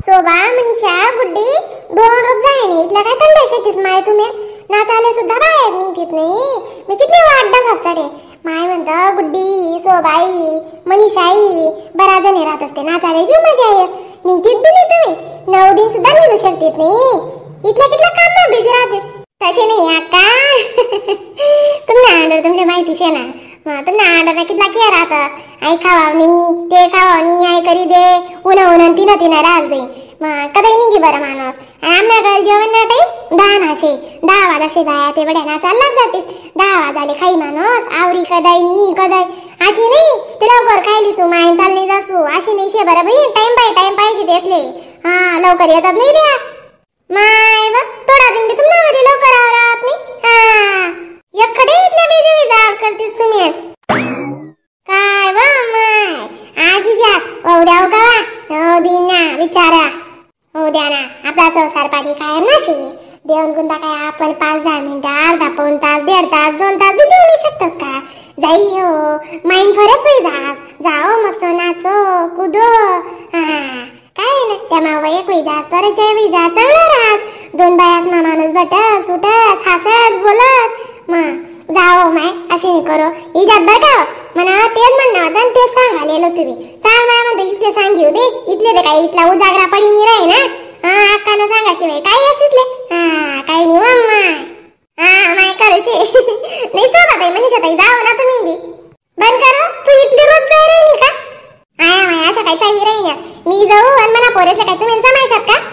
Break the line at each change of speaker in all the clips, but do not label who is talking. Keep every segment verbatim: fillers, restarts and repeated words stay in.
सोबा मनीषा गुड्डी दोन रोज जायने इथला काय थंड शेतीस माय तुम्ही नाचाले सुद्धा बाहेर निघतीत नाही मी किती वाट बघास्ताडे माय म्हणतं गुड्डी सोबाई मनीषाई बरा जणी राहत असते नाचाले बी मजा येस निघतीत बी नाही तुम्ही नऊ दिन सुद्धा निघू शकतीत नाही इथल्या कितल्या काम बिझी राहतेस तसे नाही अक्का तुम्ही आंडर तुमले माहिती शे ना तुम्ही आंडर कितला केअर राहतात आई खावावनी ते खावावनी आई करी दे उन्हा उन्हा तिनं तिनं राहत जाई मग कधी निघी बरं माणूस आमना घर जेवण ना टाईम दहा नाशे दहा वाजाशे दहा ते बड्या ना चाललाच जातेस दहा वाजाले खाई माणूस आवरी कदाई नी कदाई अशी नाही ते लवकर खायली सू मायन चालली जासू अशी नाही शे बरं बाई टाइम बाय टाइम पाहिजे तेसले हा लवकर येतात नाही द्या माय व थोडा दिन बी तुम्हाला लवकर आवरात नाही हा एककडे इथल्या बेबी विचार करतेस तुम्ही काय व माय आजी जात उद्या का हो दिन ना विचारा हो द्या ना आपला संसार पाणी काय नशी देऊन गुंता काय आपण पाच दहा मिनिटं अर्धा पाऊन तास दीड तास दोन तास बी देऊ शकतोस का जाई हो माइंड खरंच होई दास जाओ मस्त नाचो कुदो हा काय ना त्या माव एक होई दास परिचय होई जा चांगला राहस दोन बायास मा माणूस बटस उठस हसस बोलस मग जाओ माय असे नाही करो इजात बर का म्हणा तेच म्हणणं होतं आणि तेच सांगालेलो तुम्ही चाल माय म्हणतो इथले सांगिव दे इथले ते काय इथला उजागरा पडी नाही राही ना हा अक्कानं सांगा शिवाय काय येस इथले हा काय नाही माय हा माय करूशे नाही सोबत आहे मनीषा ताई जाओ ना तुम्ही बी बंद करो तू इथली रोज जाय राहिली का आया माय अशा काय चावी राही ना मी जाऊ आणि मला पोरेचे काय तुम्ही समायशात का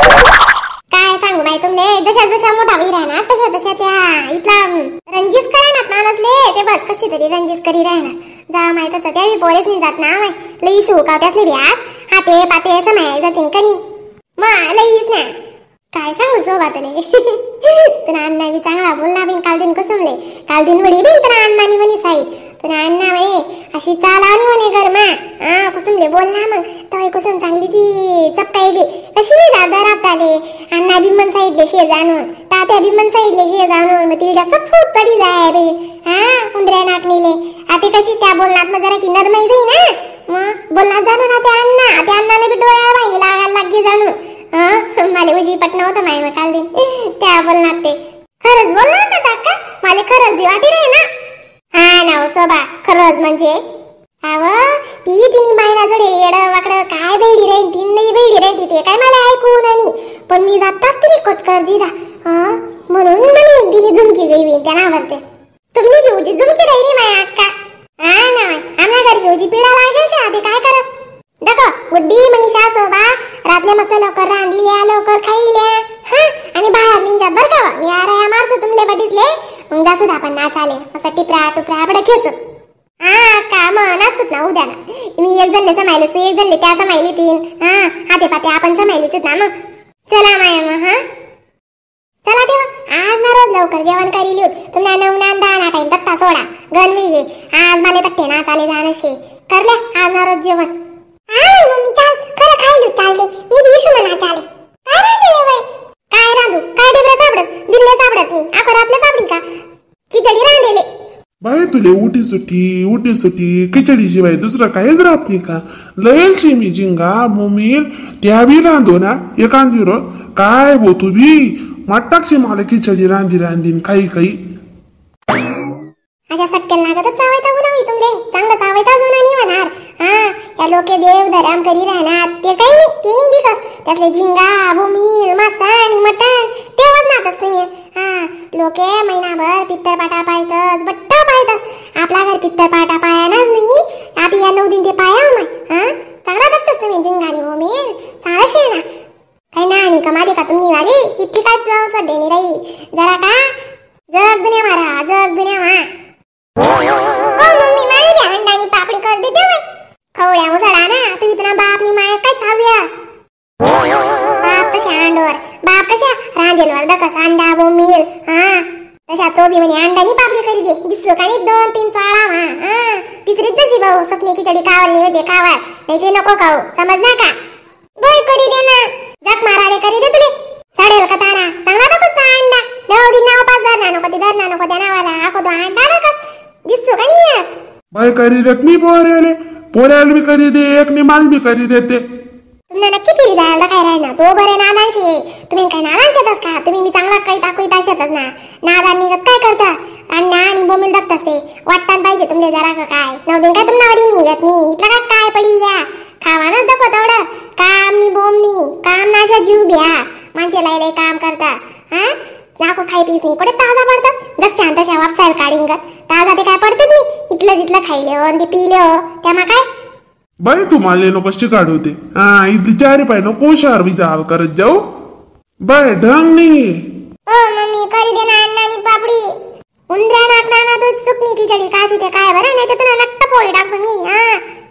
काय सांगू बाई तुमले जशा जशा मोठा वीर आहे ना तशा तशा त्या इथला रंजीत करायनात माणसले ते बस कशी तरी रंजीत करी राहणार जा माहित तर त्या बी पोरेच नाही जात ना माय लई सुका त्यासले बी आज हाते पाते समाय जातीन कनी मा लईच ना काय सांगू सोबातले तर अण्णा बी चांगला बोलना बिन काल दिन कसमले काल दिन वडी बिन तर अण्णानी म्हणे साईड तर अण्णा म्हणे अशी चालावणी म्हणे गरमा हा कुसुमले बोलना मग तवय कुसुम चांगली ती चपकाई गे कशी मी दादा राबताले अण्णा बिमन साईडले शे जाणून तात्या बिमन साईडले शे जाणून मग तिला जास्त फूट तडी जाय बे हा उंदऱ्या नाकणीले आता कशी त्या बोलनात मग जरा की नरमाई जाई ना मग बोलनात जाणून त्या अण्णा त्या अण्णाने बी डोळ्या बाई लागायला लागे जाणून हा मला उजी पटणं होतं माय मग काल दिन त्या बोलनात ते खरंच बोलणार ना काका मला खरंच दी वाटी रे ना हा ना सोबा खरंच म्हणजे अव ती तिने बायना जोडे येड वाकड काय बेडी रे तीन नाही बेडी रे तिथे काय मला ऐकून आणि पण मी जाताच तरी कट कर दिला हा म्हणून म्हणे एक दिनी झुमकी गई त्या नावरते तुम्ही बी उजी झुमकी राहिली माय अक्का हा ना आम्हा घरी उजी पिढा लागायच्या आधी काय करस देखो गुड्डी मनीषा सोबा रातले मस्त लवकर रांधल्या लवकर खाईल्या हा आणि बाहेर निघात बर का मी आराया मारतो तुमले बडीतले मग जासू दा आपण नाचाले असं टिपरा टुपरा बडे खेचू हा का मग नाचूत ना उद्या ना मी एक जल्ले समायले एक जल्ले त्या समायली तीन हा हाते पाते आपण समायलीच ना मग चला माय मग हा चला तेव्हा आज ना रोज लवकर जेवण करी लिहू तुम्हाला नऊ ना दहा ना टाइम दत्ता सोडा गण मी आज मला तट्टे नाचाले जाणशे करले आज ना रोज जेवण हा मम्मी चाल खरं खायलू चालले मी बी इशू म्हणा चाले काय रांधले वय काय रांधू काय डिबरे सापडत दिल्ले सापडत मी आपण रातले सापडी का खिचडी रांधले
बाई तुले उठी सुटी उठी सुटी खिचडी शिवाय दुसरं काहीच राहत नाही का लयलशी मी जिंगा मुमील त्या बी रांधो ना एकांदी रोज काय बो तू बी माटाक्षी मला खिचडी रांधी रांधीन काही काही
अशा सटकेल लागतच चावायचा गुन्हा तुमले चांगलं चावायचा जुना नाही म्हणणार हा या लोके देव धराम करी राहणार ते काही नाही ते नाही दिसत त्यातले झिंगा भूमील मासा आणि मटण ते वजनातच तुम्ही हा लोके महिनाभर पित्तर पाटा पायतस बट्ट पायतस आपला घर पित्तर पाटा पायानाच नाही आता या नऊ दिन ते पाया माय हा चांगला दत्तच तुम्ही झिंगा आणि भूमील चांगला शे ना काही ना आणि कमाली का तुम्ही वाली इतकी काय चव सड्डेनी राही जरा का जग दुनिया मारा जग दुनिया मा ओ मम्मी मला बी अंडानी पापडी कर देते वय खवड्या मुसडा ना तू इतना बाप नी माय काय चाव्यास बाप कशा अंडोर बाप कशा रांदेलवर दकस अंडा बोमील हा तशा तो बी म्हणे अंडानी पापडी करी दे दिसलो का दोन तीन चाळा मा हा तिसरीच जशी भाऊ स्वप्नी खिचडी कावल नाही दे कावल नाही ते नको खाऊ समज ना का बोय करी दे ना जग माराले करी दे तुले साडेल का ताना चांगला दकस अंडा नऊ दिन नाव पाच धरना नको ते धरना नको त्या नावाला आको तो अंडा दकस दिसतो का नाही
बाय करी देत मी पोऱ्याले पोऱ्याला बी करी दे एक नि माल बी करी देते
पुन्हा नक्की फिरी जायला काय राहिना तो बरे नादांचे तुम्ही काय नादांचेतच का तुम्ही मी चांगला काही दाखवित असेतच ना नादांनी काय करतास अण्णा आणि बोंबील दाखतास ते वाटतान पाहिजे तुमले जरा का काय नवदीन काय तुमनावरी निघत नाही इथला काय काय पडी या खावानच दाखवत एवढं काम नी बोंबनी काम नाशा जीव ब्यास माणसे लायले काम करतास हा नाको खाई पीस नाही कुठे ताजा पडतात जस शांत शा वापसायला काढीन गत ताजा ते काय पडतात नाही इथलं तिथलं खायले हो ते पिले हो त्यामा काय
बाई तुम्हाला नको कशी काढवते हा इथली चारी पाय नको शार विचार करत जाऊ बाय ढंग नाहीये
ओ मम्मी करी दे ना अण्णा आणि पापडी उंदऱ्या नाकना ना दूध चुकनी खिचडी काची ते काय बरं नाही तर तुला नट्ट पोळी टाकसो मी हा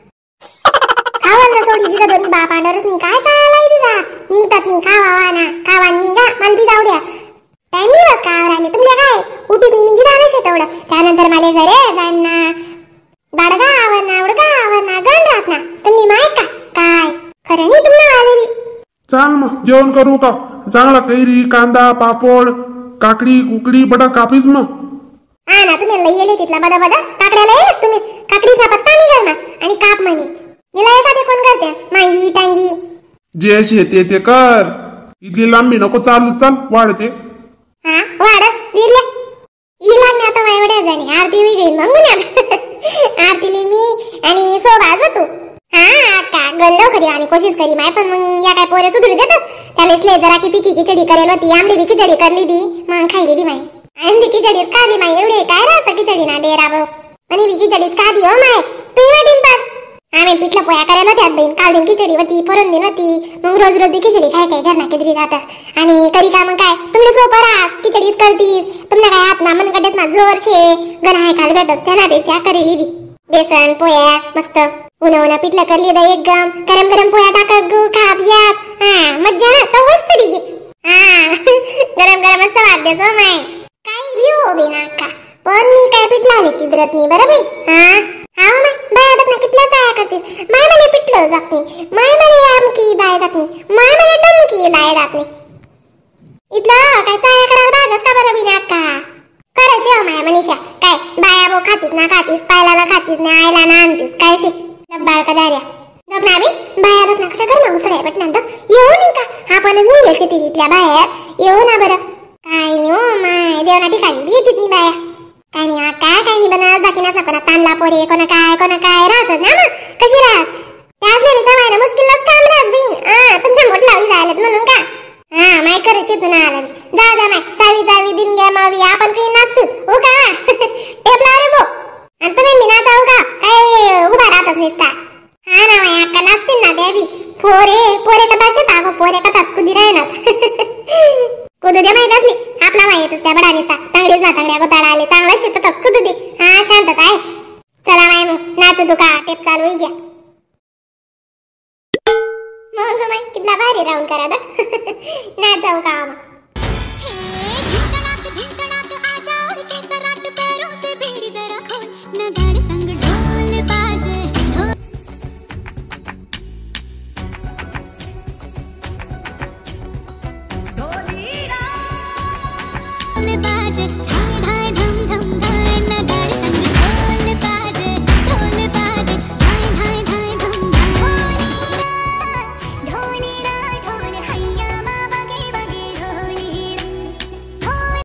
खावान ना सोडी दिदा दोन्ही बाप आडरच नाही काय चालाय दिदा निघतात नाही खावा वाना खावा निघा मला बी जाऊ द्या टाइम नाही बस काय राहिले तुमल्या काय उठीत नाही निघी जाणं शे तेवढं त्यानंतर मला घरे जाणना बाडगा आवरना उडगा आवरना गण राहत ना तुम्ही माय का काय खरं नाही तुम्हाला आलेली
चाल मग जेवण करू का चांगला कैरी कांदा पापड काकडी कुकडी बडा कापीस मग
हा ना तुम्ही लई गेले तिथला बदा बदा काकड्याला ये तुम्ही काकडीचा पत्ता नाही करणार आणि काप म्हणे निला एखादे कोण करते मांगी टांगी
जे अशी येते ते कर इथली लांबी नको चालू चाल वाढते
हा वाढत दिले ही लागणे आता मायवड्या जाणे आरती वेगळी मग आरतीली मी आणि सोबाज होतो हा का गंध खरी आणि कोशिश करी माय पण मग या काय पोरे सुधरू देतच त्याला इसले जरा की पिकी खिचडी करेल होती आमली बी खिचडी करली दी मग खायली दी माय आम्ही खिचडीत का दी माय एवढे काय राहतं खिचडी ना डेरा भाऊ आणि बी खिचडीत का दी हो माय तू वेटीन पण आम्ही पिठलं पोया करायला होत्यात बहीण काल दिन खिचडी होती परून दिन होती मग रोज रोज बी खिचडी काय काय घरना किती जातात आणि करी का मग काय तुमले सोपं राहस खिचडीच करतीस तुमना काय हात ना मनगड्यात ना जोर शे गण हाय काल भेटत त्यापेक्षा करेली दी बेसन पोया मस्त उन्हा उन्हा पिठलं करली दा एक गम गरम गरम पोया टाकत गो खात यात हा मज्जा ना तो मस्त दी हा गरम गरम मस्त वाद्य सो माय काही बी हो बी ना का पण मी काय पिठलं आले किद्रत नाही बरोबर हा हा माय बाय आता कितल्या जाया करतीस माय मला पिठलं जात नाही माय मला आमकी दाय जात नाही माय मला टमकी दाय जात नाही इथलं काय चाया करायला बागच का बरं बी ना का कर शेव माय मनीषा काय बाया बो खातीस ना खातीस पायला ना खातीस ना आयला ना आणतीस काय शे बाळ का दार्या दपना बी बाया दपना कशा कर ना उसळ्या पटल्यानंतर येऊ नाही का आपणच नेले शेतीतल्या बाहेर येऊ ना बरं काय नो माय देवना ठिकाणी बी येतीत नाही बाया काय नाही काय काय नाही बनत बाकी नसला कोणा तांदला पोरे कोणा काय कोणा काय राहत ना मग कशी राहत त्यातले मी समायला मुश्किलच काम राहत बीन हा तुमच्या मोठला होई जायला म्हणून का हा माय कर शेतून आला मी जा जा माय चावी चावी दिन घ्या मावी आपण काही नसू हो का टेपला रे बो आणि तुम्ही मी नाचा हो का काय उभा राहतच निसता हा ना माय अक्का नाचतील ना देवी पोरे पोरे कथा शेता गो पोरे कथा कुदी राहणार कुदू दे माहित असली आपला माय येतच त्या बडा निसता तांगडीच ना तांगड्या गोताडा आले चांगला शेतातच कुदू दे हा शांतता आहे चला माय मग नाचू तू का टेप चालू होई घ्या मग माय कितला भारी राऊंड करा दा नाचाऊ का
धिंकणात धिंकणात आजा और केसराट पैरों से बेड़ी जरा खोल नगाड़ संग